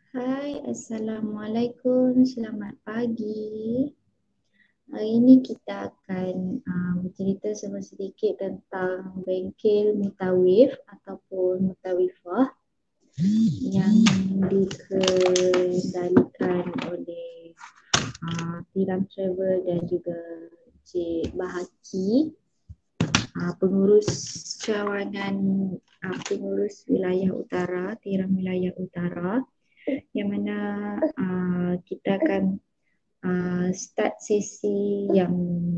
Hai, Assalamualaikum. Selamat pagi. Hari ini kita akan bercerita sedikit tentang bengkel Mutawif ataupun Mutawifah yang dikendalikan oleh Tiram Travel dan juga Cik Bahaki, pengurus cawangan pengurus wilayah utara, Tiram wilayah utara, yang mana kita akan start sesi yang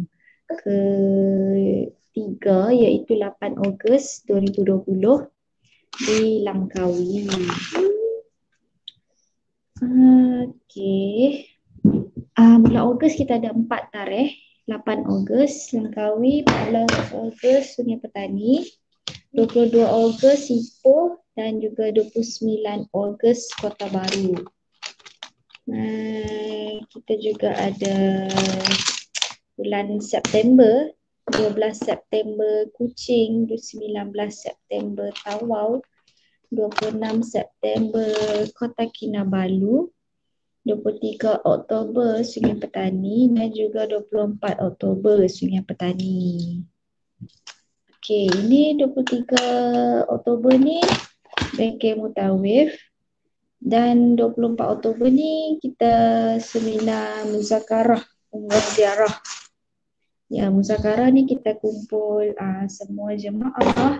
ketiga iaitu 8 Ogos 2020 di Langkawi. Okey. Bulan Ogos kita ada 4 tarikh. 8 Ogos Langkawi, 14 Ogos Sungai Petani, 22 Ogos Ipoh dan juga 29 Ogos Kota Baru. Kita juga ada bulan September, 12 September Kuching, 19 September Tawau, 26 September Kota Kinabalu, 23 Oktober Sungai Petani dan juga 24 Oktober Sungai Petani. Okey, ini 23 Oktober ni bengkel Mutawif dan 24 Oktober ni kita seminar muzakarah umrah ziarah. Ya, muzakarah ni kita kumpul semua jemaah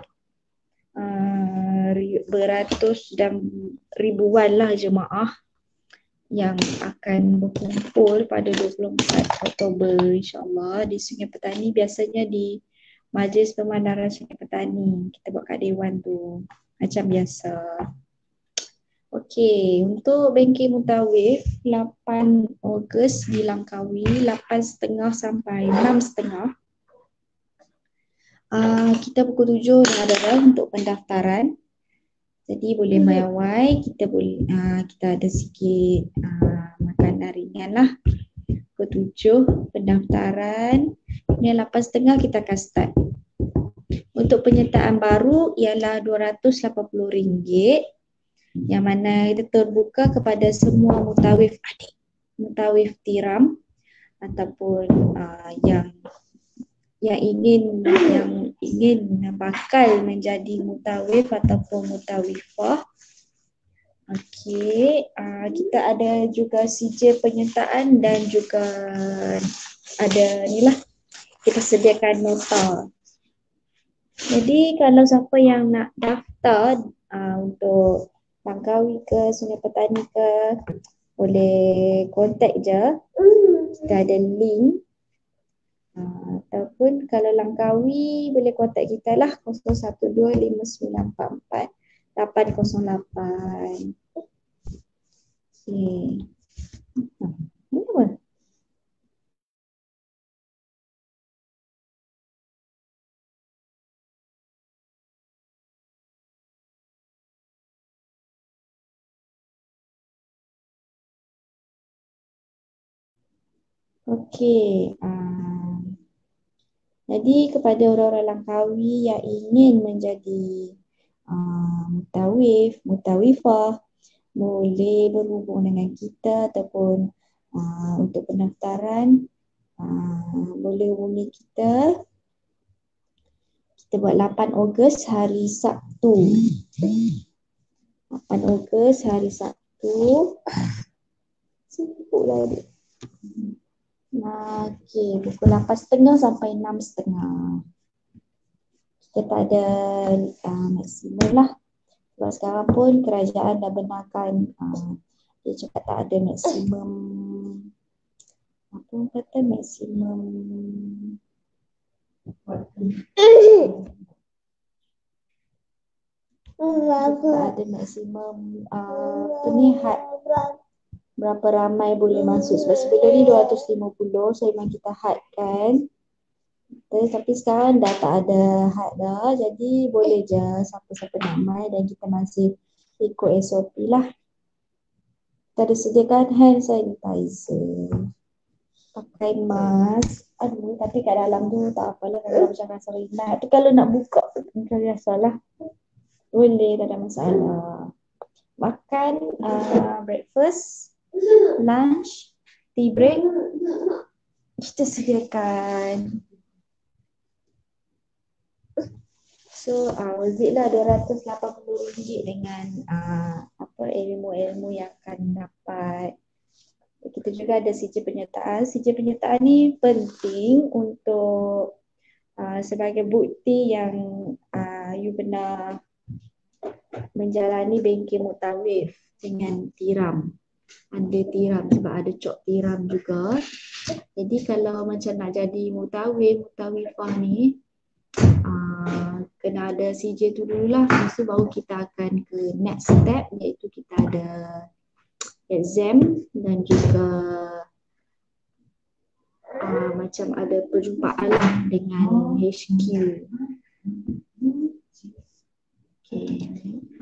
beratus dan ribuan lah jemaah yang akan berkumpul pada 24 Oktober insyaAllah di Sungai Petani, biasanya di Majlis Pemandaran Sungai Petani. Kita buat kat Dewan tu macam biasa. Okey, untuk bengkel Mutawif 8 Ogos di Langkawi, 8.30 sampai 6.30. Kita pukul 7 dah ada untuk pendaftaran. Jadi boleh mai awal, kita ada sikit makanan ringan lah. Pukul 7 pendaftaran. Ni 8.30 kita akan start. Untuk penyertaan baru ialah RM280, yang mana kita terbuka kepada semua mutawif adik, mutawif tiram ataupun yang ingin bakal menjadi mutawif ataupun mutawifah. Okey, kita ada juga sijil penyertaan dan juga ada ni lah, kita sediakan nota. Jadi kalau siapa yang nak daftar untuk Langkawi ke Sungai Petani ke, boleh contact je. Kita ada link. Ataupun kalau Langkawi boleh kontak kita lah 0125944808. Okey. Ini apa? Okey. Jadi kepada orang-orang Langkawi yang ingin menjadi mutawif, mutawifah, boleh berhubung dengan kita ataupun untuk pendaftaran boleh hubungi kita. Kita buat 8 Ogos hari Sabtu. 8 Ogos hari Sabtu. Sibuklah adik. Okey, pukul 8.30 sampai 6.30. Kita tak ada maksimum lah. Sebab sekarang pun kerajaan dah benarkan dia cakap tak ada maksimum, apa kata maksimum tak ada maksimum apa ni had berapa ramai boleh masuk. Sebab sebelum ni 250, so memang kita hadkan. Tapi sekarang dah tak ada had dah, jadi boleh je siapa-siapa nak mai dan kita masih ikut SOP lah. Kita ada sediakan hand sanitizer, pakai mask. Aduh, tapi kat dalam tu tak apalah, kalau macam rasa rinat tu kalau nak buka macam biasalah, boleh, tak ada masalah. makan breakfast, lunch, tea break, kita sediakan. So wazir lah RM280 dengan apa ilmu-ilmu yang akan dapat. Kita juga ada sijil penyertaan. Sijil penyertaan ni penting untuk sebagai bukti yang you benar menjalani bengkel mutawif dengan tiram. Ada tiram sebab ada cok tiram juga. Jadi kalau macam nak jadi mutawifah ni kena ada CJ tu dululah. Lepas tu baru kita akan ke next step, iaitu kita ada exam dan juga macam ada perjumpaan lah dengan HQ. Okay.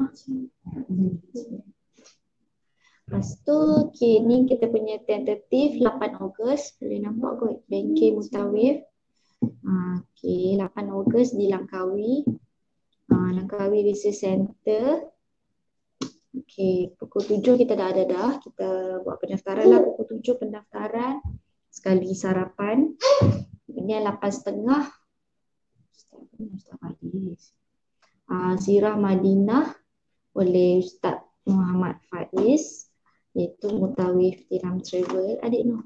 Lepas tu ni kita punya tentatif 8 Ogos. Boleh nampak kot bengkel mutawif. Okay, 8 Ogos di Langkawi. Langkawi Research Center. Okay, pukul 7 kita dah ada dah. Kita buat pendaftaran lah pukul 7 pendaftaran. Sekali sarapan. Kemudian 8.30. Sirah Madinah oleh Ustaz Muhammad Faiz, iaitu mutawif tiram travel adik Noh.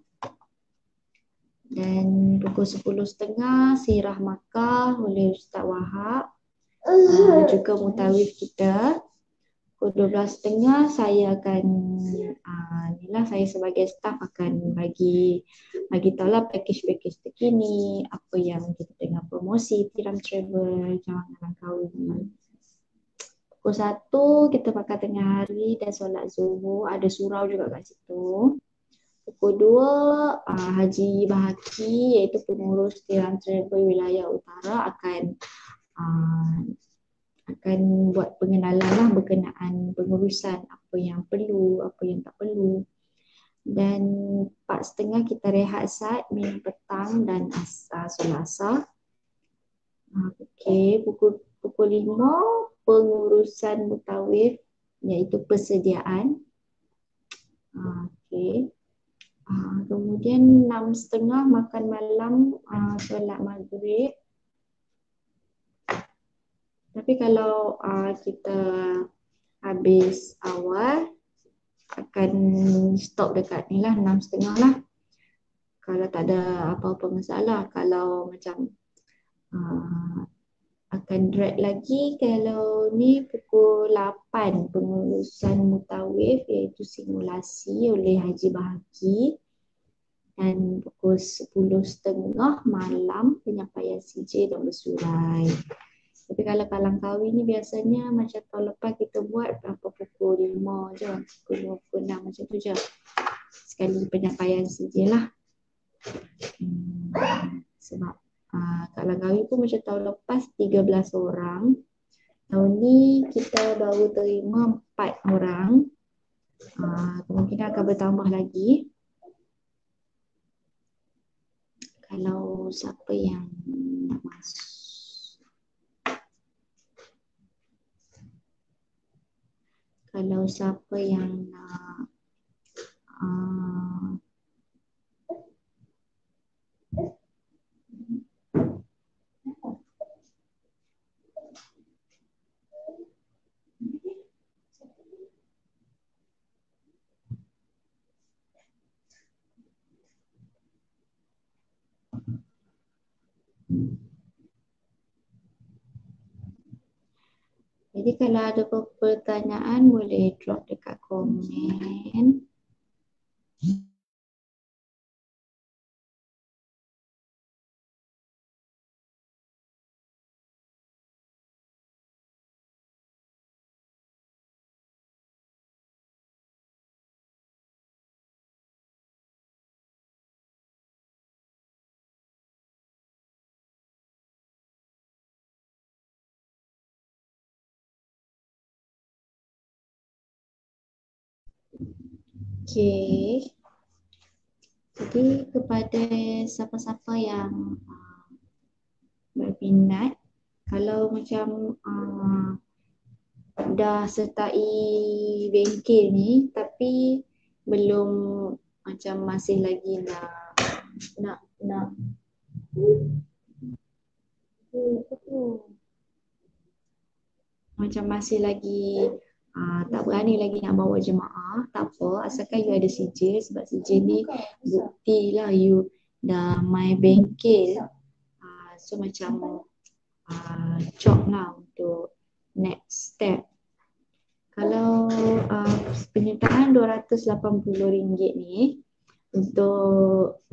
Dan pukul 10.30 Sirah Makkah oleh Ustaz Wahab, juga mutawif kita. Pukul 12.30 saya akan saya sebagai staff akan bagi tahulah package-package terkini, apa yang kita tengah promosi tiram travel Cawangan Langkawi. Pukul 1 kita makan tengah hari dan solat zuhur, ada surau juga kat situ. Pukul 2 Haji Bahaki, iaitu pengurus tiram travel wilayah utara akan buat pengenalan lah berkenaan pengurusan, apa yang perlu, apa yang tak perlu. Dan 4.30 kita rehat saat minum petang dan solat asar. Okey, pukul 5 pengurusan mutawif, iaitu persediaan. Okey. Kemudian 6.30 makan malam, solat maghrib. Tapi kalau kita habis awal, akan stop dekat ni lah 6.30 lah. Kalau tak ada apa-apa masalah. Kalau macam akan drag lagi, kalau ni pukul 8 pengurusan mutawif, iaitu simulasi oleh Haji Bahaki. Dan pukul 10.30 malam penyampaian CJ dan bersurai. Tapi kalau kat Langkawi ni biasanya macam tahun lepas kita buat berapa pukul 5 je, pukul 6 macam tu je. Sekali penyampaian CJ lah. Sebab kat Langkawi pun macam tahun lepas 13 orang. Tahun ni kita baru terima 4 orang. Kemungkinan akan bertambah lagi. Kalau siapa yang nak masuk. Kalau siapa yang nak jadi kalau ada pertanyaan boleh drop dekat komen. Okay. Jadi kepada siapa-siapa yang berminat, kalau macam dah sertai bengkel ni tapi belum, macam masih lagi nak apa tu? Macam masih lagi tak berani lagi nak bawa jemaah. Tak apa, asalkan you ada sijil, sebab sijil ni bukti lah you dah main bengkel. So macam cop lah untuk next step. Kalau penyertaan RM280 ni untuk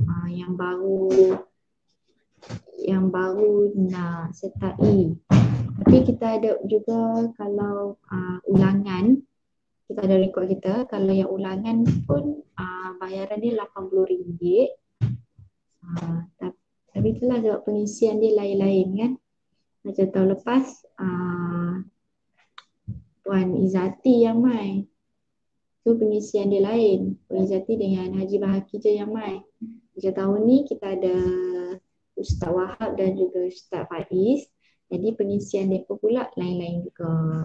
yang baru nak sertai. Tapi kita ada juga kalau ulangan, kita ada rekod kita. Kalau yang ulangan pun bayaran dia RM80. Tapi itulah sebab pengisian dia lain-lain kan. Macam tahun lepas Puan Izzati yang main. Tu pengisian dia lain. Puan Izzati dengan Haji Bahaki je yang main. Macam tahun ni kita ada Ustaz Wahab dan juga Ustaz Faiz. Jadi pengisian mereka pula lain-lain juga.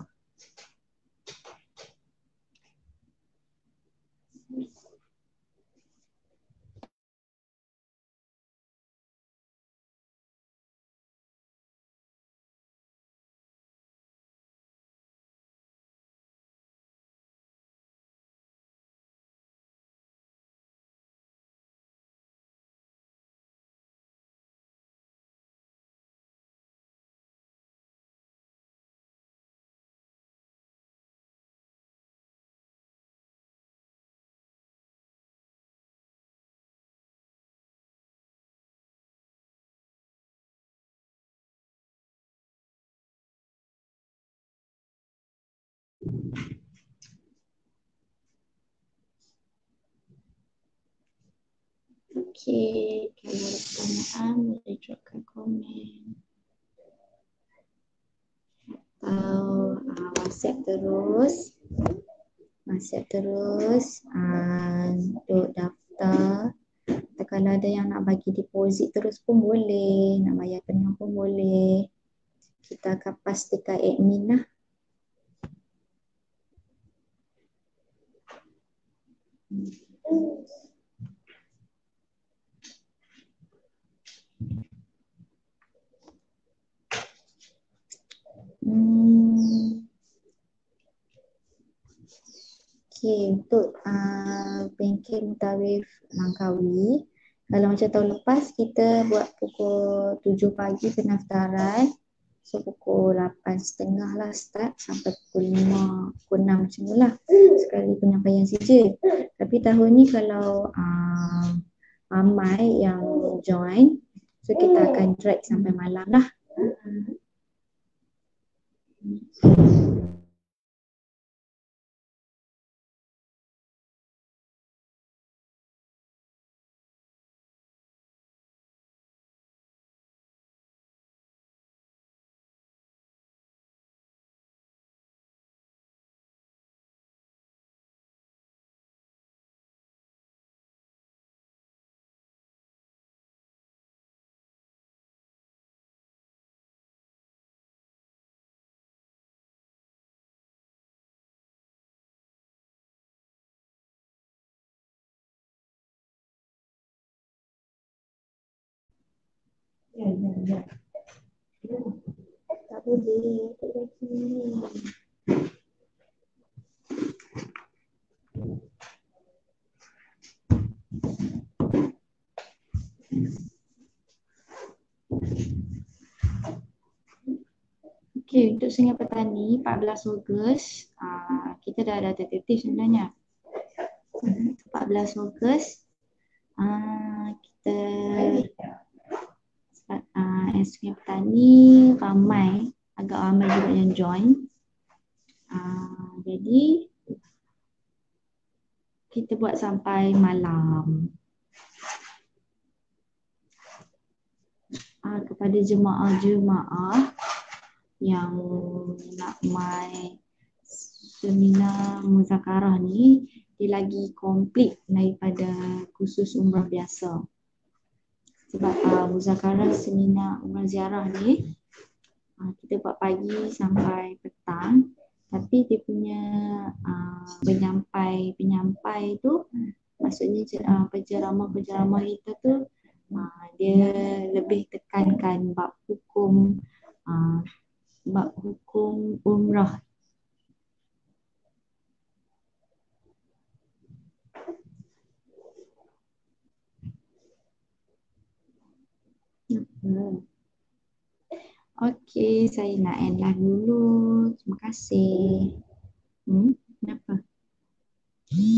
Okey, kalau ada pertanyaan boleh dropkan komen atau WhatsApp terus. Untuk daftar. Atau kalau ada yang nak bagi deposit terus pun boleh, nak bayar tengah pun boleh. Kita akan pastikan admin lah. Okey, untuk bengkel Mutawif Langkawi, kalau macam tahun lepas kita buat pukul 7 pagi pendaftaran. So pukul 8.30 lah start sampai pukul 5, pukul 6 macam tu lah sekali penyampaian sijil. Tapi tahun ni kalau ramai yang join, so kita akan drag sampai malam lah. Tak boleh, tak lagi. Okey, untuk Sungai Petani 14 Ogos, kita dah ada tentatif sebenarnya. 14 Ogos kita Sungai Petani ramai, agak ramai juga yang join. Jadi kita buat sampai malam. Kepada jemaah-jemaah yang nak mai seminar muzakarah ni, dia lagi komplit daripada kursus umrah biasa. Sebab muzakarah seminar umrah ziarah ni kita buat pagi sampai petang. Tapi dia punya penyampai tu maksudnya penceramah-penceramah kita tu dia lebih tekankan uh, bab hukum umrah. Hmm. Okey, saya nak end lah dulu. Terima kasih. Kenapa?